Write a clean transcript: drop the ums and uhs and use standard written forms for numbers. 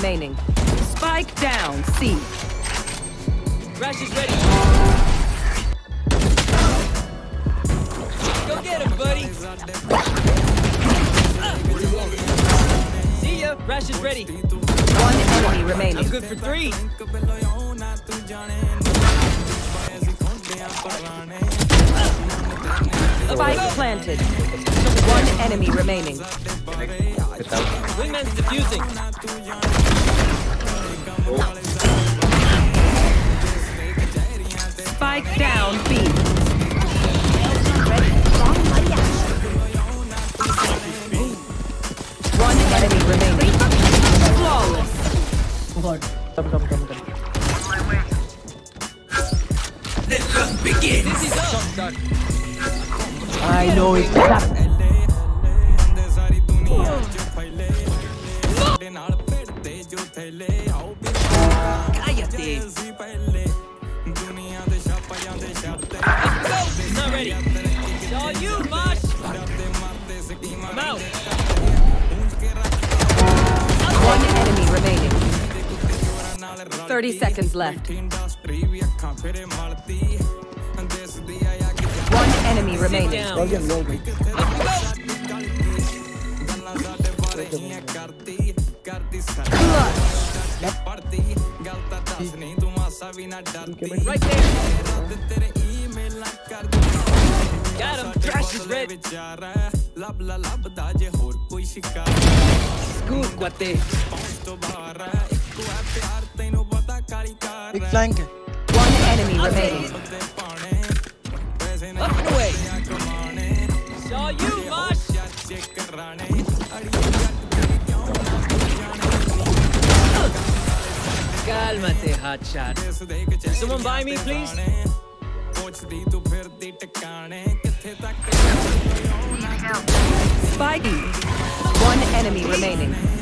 remaining. Spike down, C. Rash is ready. Go get him, buddy. See ya. Rash is ready. One enemy remaining. I'm good for 3. Spike planted. One enemy remaining. Wingman's defusing. Spike down, B. One enemy remaining. Flawless. Come. This is up. I know it's Cállate. Not ready. It's all you, Mosh. I'm out. One enemy remaining. 30 seconds left. One enemy remaining. Right there. Got him. Trash is red. Good, guate. big flank. One enemy remaining. Up and away. Saw you, Mosh. Cálmate, hotshot. Someone buy me, please? Spike. One enemy remaining.